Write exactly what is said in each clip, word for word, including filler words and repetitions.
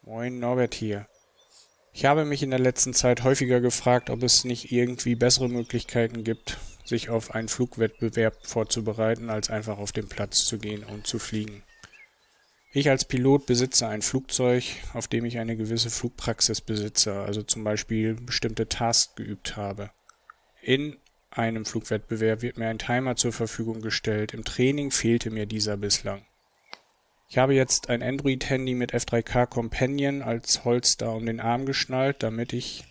Moin, Norbert hier. Ich habe mich in der letzten Zeit häufiger gefragt, ob es nicht irgendwie bessere Möglichkeiten gibt, sich auf einen Flugwettbewerb vorzubereiten, als einfach auf den Platz zu gehen und zu fliegen. Ich als Pilot besitze ein Flugzeug, auf dem ich eine gewisse Flugpraxis besitze, also zum Beispiel bestimmte Tasks geübt habe. In einem Flugwettbewerb wird mir ein Timer zur Verfügung gestellt. Im Training fehlte mir dieser bislang. Ich habe jetzt ein Android-Handy mit F drei K Companion als Holster um den Arm geschnallt, damit ich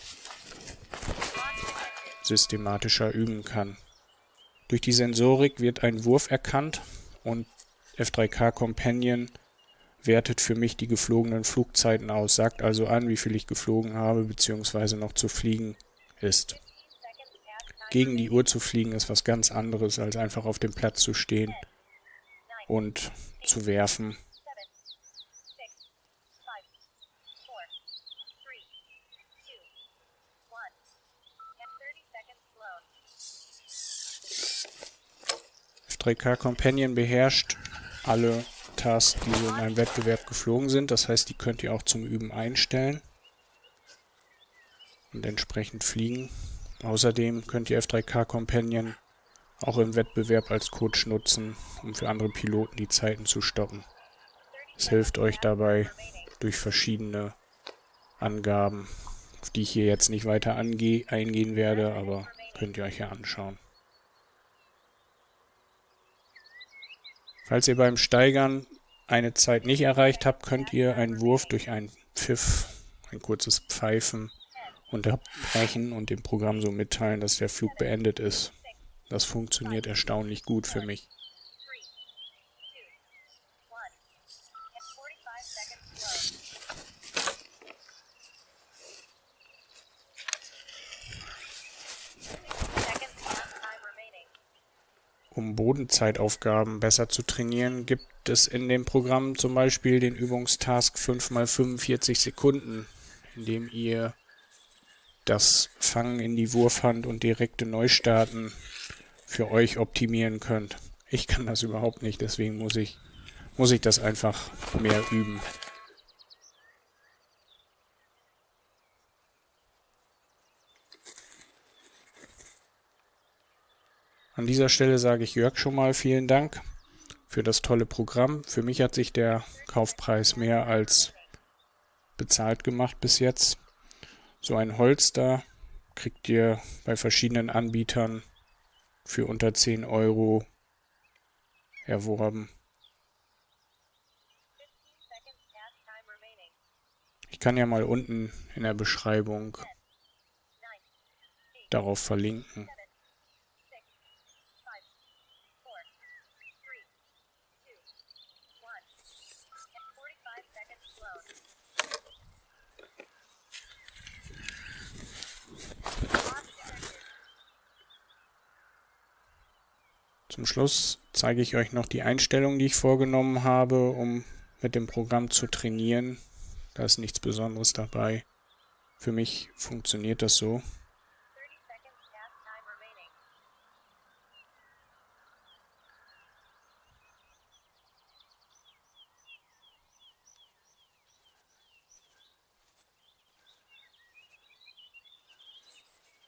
systematischer üben kann. Durch die Sensorik wird ein Wurf erkannt und F drei K Companion wertet für mich die geflogenen Flugzeiten aus, sagt also an, wie viel ich geflogen habe bzw. noch zu fliegen ist. Gegen die Uhr zu fliegen ist was ganz anderes, als einfach auf dem Platz zu stehen und zu werfen. F drei K Companion beherrscht alle Tasks, die so in einem Wettbewerb geflogen sind. Das heißt, die könnt ihr auch zum Üben einstellen und entsprechend fliegen. Außerdem könnt ihr F drei K Companion auch im Wettbewerb als Coach nutzen, um für andere Piloten die Zeiten zu stoppen. Es hilft euch dabei durch verschiedene Angaben, auf die ich hier jetzt nicht weiter eingehen werde, aber könnt ihr euch ja anschauen. Falls ihr beim Steigern eine Zeit nicht erreicht habt, könnt ihr einen Wurf durch einen Pfiff, ein kurzes Pfeifen, unterbrechen und dem Programm so mitteilen, dass der Flug beendet ist. Das funktioniert erstaunlich gut für mich. Um Bodenzeitaufgaben besser zu trainieren, gibt es in dem Programm zum Beispiel den Übungstask fünf mal fünfundvierzig Sekunden, in dem ihr das Fangen in die Wurfhand und direkte Neustarten für euch optimieren könnt. Ich kann das überhaupt nicht, deswegen muss ich, muss ich das einfach mehr üben. An dieser Stelle sage ich Jörg schon mal vielen Dank für das tolle Programm. Für mich hat sich der Kaufpreis mehr als bezahlt gemacht bis jetzt. So ein Holster kriegt ihr bei verschiedenen Anbietern für unter zehn Euro erworben. Ich kann ja mal unten in der Beschreibung darauf verlinken. Zum Schluss zeige ich euch noch die Einstellungen, die ich vorgenommen habe, um mit dem Programm zu trainieren. Da ist nichts Besonderes dabei. Für mich funktioniert das so.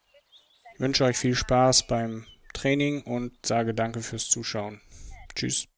Ich wünsche euch viel Spaß beim Training und sage danke fürs Zuschauen. Tschüss.